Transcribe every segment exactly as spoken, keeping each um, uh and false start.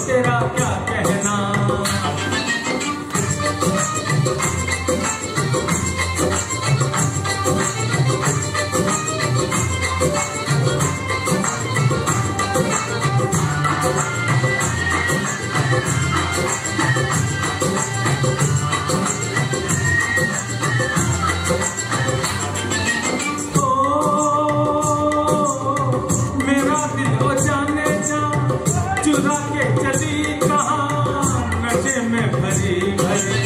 तेरा क्या कहना। चुरा के चली कहाँ नशे में भरी भरी।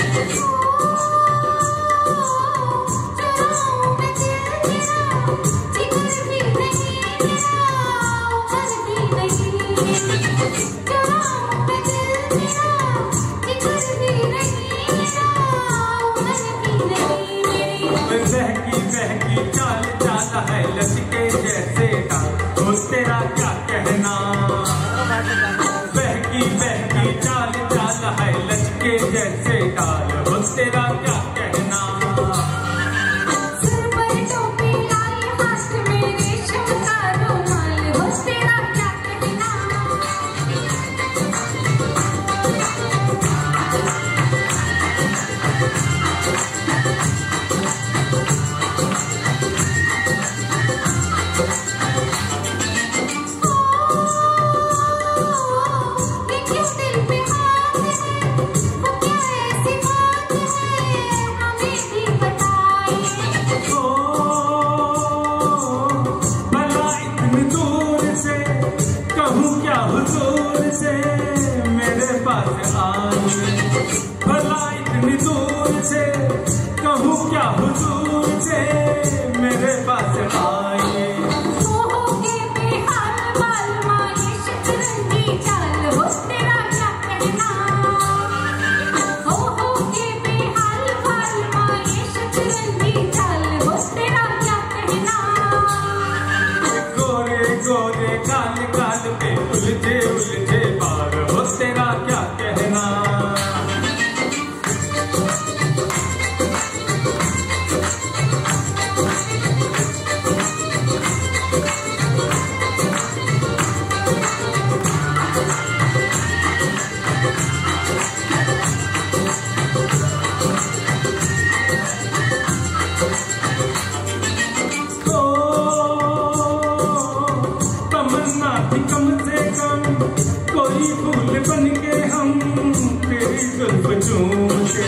बहकी बहकी चाल चाल है लचके जैसे का, हो तेरा क्या कहना। बहकी बहकी चाल चाल है लचके जैसे काल, हो तेरा क्या कहना। सर पर टोपी लाल हाथ में रेशम का रुमाल, हो तेरा क्या कहना। कहूँ क्या हुजूर से मेरे पास आए, भला इतनी दूर से कहूँ क्या हुजूर से मेरे पास आए। हो के बेहाल बाल माये शतरंजी चाल, हो तेरा क्या कहना। हो हो के बेहाल बाल माये शतरंजी चाल, हो तेरा क्या कहना। गोरे गोरे गाल गाल पे उलझे उलझे बाल, हो तेरा क्या कहना। तमन्ना थी कम से कम कोई फूल बन के हम तेरी जुल्फ चूमते।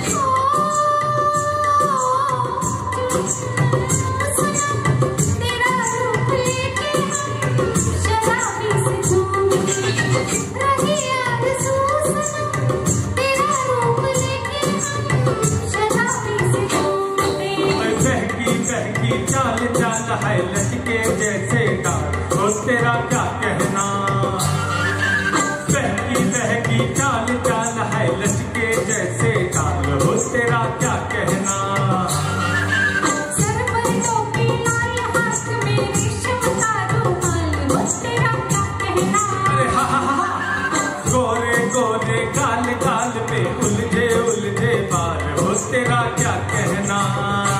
तेरा रूप लेके हम शराबी से झूमते, रही आरज़ू सनम। तेरा रूप लेके हम शराबी से झूमते। बहकी बहकी चाल चाल है लचके जैसे काल, हो तेरा क्या कहना। बहकी बहकी चाल चाल है लचके जैसे काल, हो तेरा क्या कहना। सर पर टोपी लाल हाथ में रेशम का रुमाल, हो तेरा क्या कहना। अरे हा हा हा, गोरे गोरे गाल गाल पे उलझे उलझे बाल, हो तेरा क्या कहना।